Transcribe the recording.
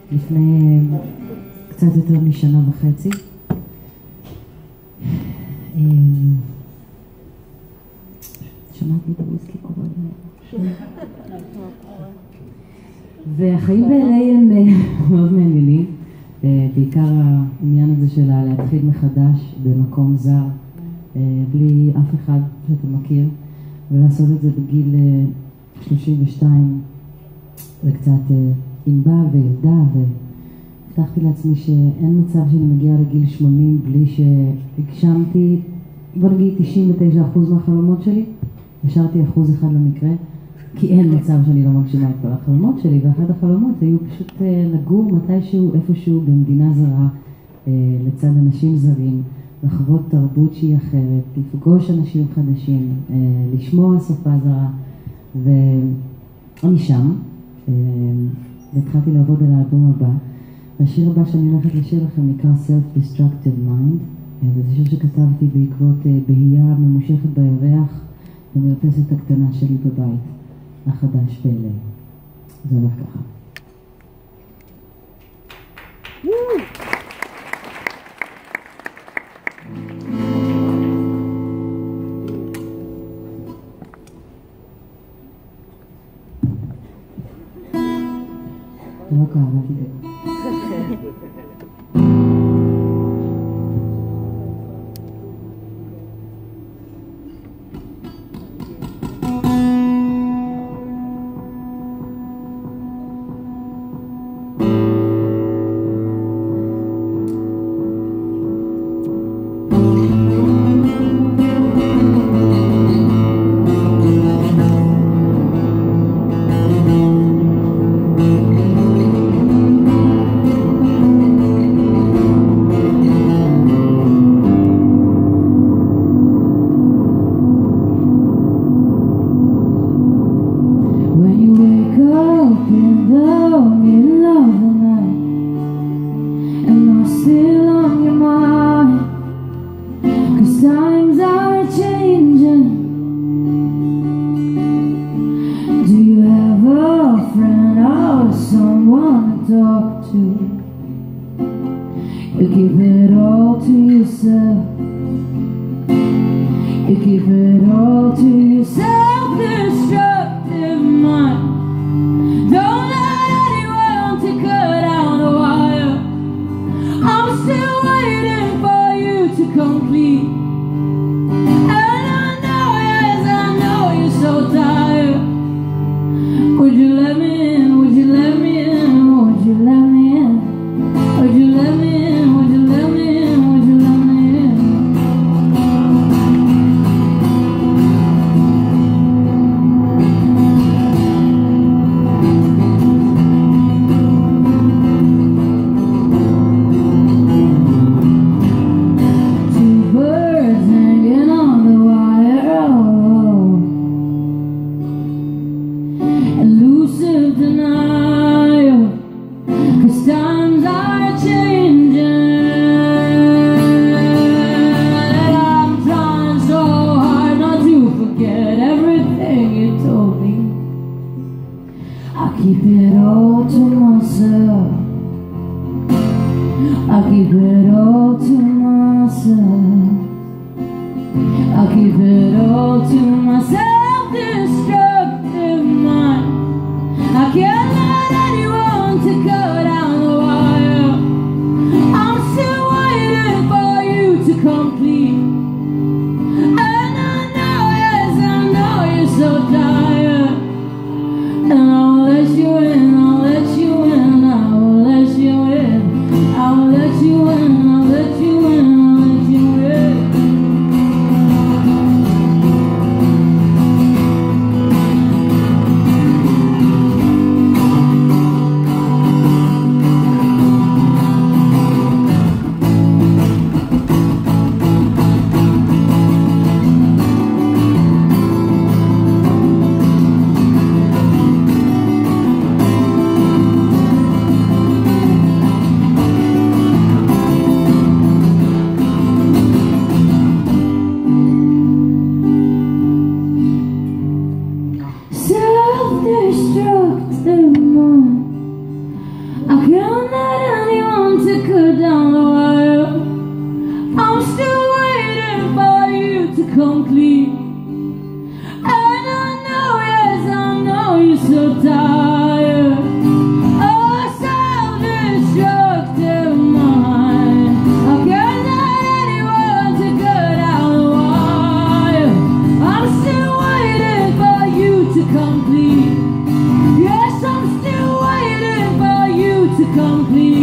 לפני קצת יותר משנה וחצי. שמעתי את הוויסקי קורא והחיים ב-LA הם מאוד מעניינים, בעיקר העניין הזה של להתחיל מחדש במקום זר, בלי אף אחד שאתה מכיר, ולעשות את זה בגיל 32 וקצת אימבה וילדה, והבטחתי לעצמי שאין מצב שאני מגיעה לגיל 80 בלי שהגשמתי, בוא נגיד 99% מהחלומות שלי, השארתי 1% למקרה, כי אין מצב שאני לא מגשימה את כל החלומות שלי, ואחד החלומות היו פשוט לגור מתישהו, איפשהו במדינה זרה, לצד אנשים זרים, לחוות תרבות שהיא אחרת, לפגוש אנשים חדשים, לשמוע שפה זרה, ואני שם, והתחלתי לעבוד על האלבום הבא, והשיר הבא שאני הולכת לשיר לכם נקרא Self-Destructive Mind, וזה שיר שכתבתי בעקבות בהייה ממושכת בירח, במרפסת הקטנה שלי בבית, החדש ב-LA. זה הולך ככה. לא קרה, לא תדעו. I'll let you in. can't let anyone to cut down the wire. I'm still waiting for you to come clean. And I know, yes, I know you're so tired. Oh, self-destructive mind. I can't let anyone to cut down the wire. I'm still waiting for you to come clean. Yes, I'm still waiting for you to come clean.